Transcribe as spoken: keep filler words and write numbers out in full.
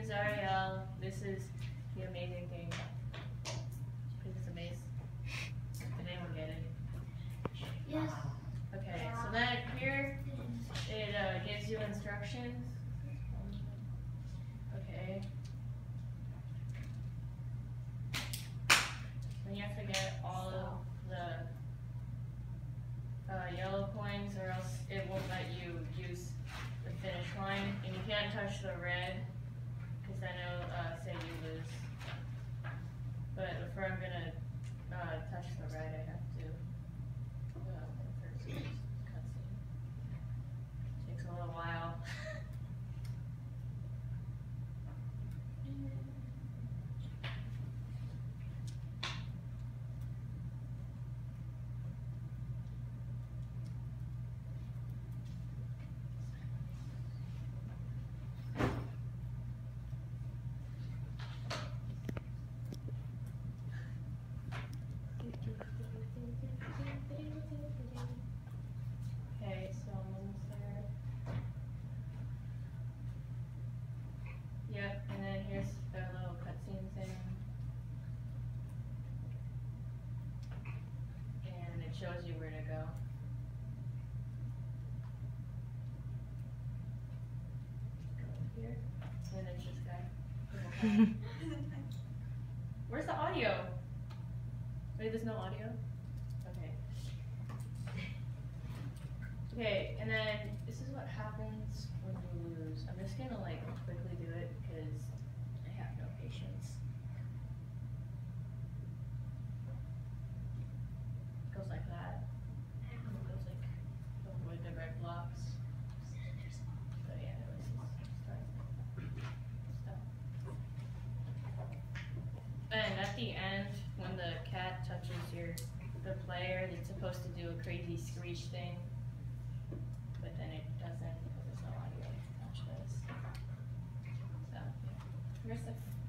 is Ariel. This is the amazing thing. Is this amazing? Did anyone get it? Yes. Okay, so then here it uh, gives you instructions. Okay. Then you have to get all of the uh, yellow coins, or else it won't let you use the finish line, and you can't touch the red, because then it'll uh, say you lose. But before I'm gonna uh, touch the red, I have to uh, first cutscene. Takes a little while. Okay, so I'm almost there. Yep, and then here's the little cutscene thing. And it shows you where to go. Go here, and it's this guy. Where's the audio? Wait, there's no audio? Okay. Okay, and then this is what happens when you lose. I'm just gonna like quickly do it because I have no patience. It goes like that. And it goes like avoid the red blocks. So yeah, this is start. Stop. And at the end, when the cat touches your the player, it's supposed to do a crazy screech thing. But then it doesn't because there's no audio to match this. So, yeah. Here's the